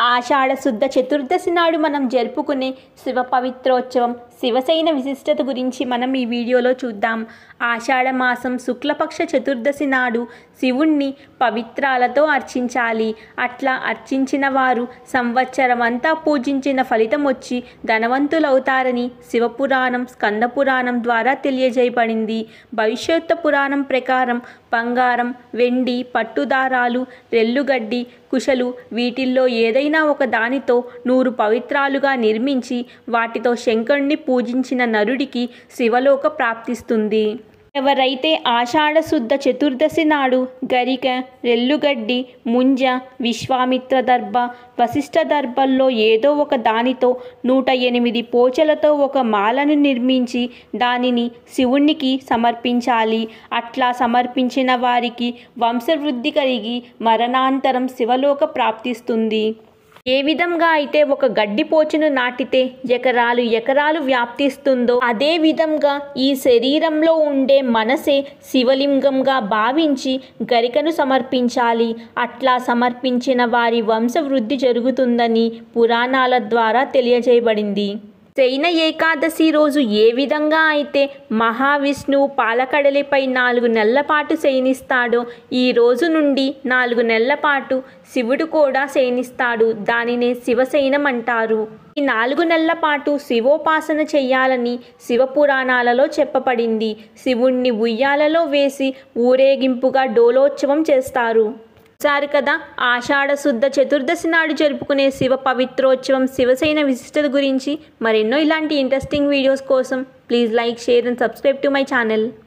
ఆషాఢ శుద్ధ చతుర్దశి నాడు మనం జరుపుకునే శివ పవిత్రోత్సవం శివసేన విశిష్టత గురించి మనం ఈ వీడియోలో చూద్దాం. ఆషాఢ మాసం శుక్లపక్ష చతుర్దశి నాడు శివుణ్ణి పవిత్రాలతో అర్చించాలి. అట్లా అర్చించిన వారు సంవత్సరం అంతా పూజించిన ఫలితం వచ్చి ధనవంతులవుతారని శివపురాణం, స్కందపురాణం ద్వారా తెలియజేయబడింది. భవిష్యత్తు పురాణం ప్రకారం బంగారం, వెండి, పట్టుదారాలు, రెల్లుగడ్డి, కుశలు వీటిల్లో ఏదైనా ఒక దానితో 100 పవిత్రాలుగా నిర్మించి వాటితో శంకరుణ్ణి పూజించిన నరుడికి శివలోక ప్రాప్తిస్తుంది. ఎవరైతే ఆషాఢ శుద్ధ చతుర్దశి నాడు గరిక, రెల్లుగడ్డి, ముంజ, విశ్వామిత్ర దర్భ, వశిష్ఠ దర్భల్లో ఏదో ఒక దానితో 108 పోచలతో ఒక మాలను నిర్మించి దానిని శివునికి సమర్పించాలి. అట్లా సమర్పించిన వారికి వంశవృద్ధి కలిగి మరణాంతరం శివలోక ప్రాప్తిస్తుంది. ఏ విధంగా అయితే ఒక గడ్డిపోచును నాటితే ఎకరాలు వ్యాప్తిస్తుందో అదే విధంగా ఈ శరీరంలో ఉండే మనసే శివలింగంగా భావించి గరికను సమర్పించాలి. అట్లా సమర్పించిన వారి వంశవృద్ధి జరుగుతుందని పురాణాల ద్వారా తెలియజేయబడింది. శయన ఏకాదశి రోజు ఏ విధంగా అయితే మహావిష్ణువు పాలకడలిపై 4 నెలల పాటు శయనిస్తాడో ఈ రోజు నుండి 4 నెలల పాటు శివుడు కూడా శయనిస్తాడు. దానినే శివశయనం అంటారు. ఈ 4 నెలల పాటు శివోపాసన చెయ్యాలని శివపురాణాలలో చెప్పబడింది. శివుణ్ణి ఉయ్యాలలో వేసి ఊరేగింపుగా డోలోత్సవం చేస్తారు. సారి కదా ఆషాఢ శుద్ధ చతుర్దశి నాడు జరుపుకునే శివ పవిత్రోత్సవం శివసేన విశిష్టత గురించి. మరెన్నో ఇలాంటి ఇంట్రెస్టింగ్ వీడియోస్ కోసం please like, share and subscribe to my channel.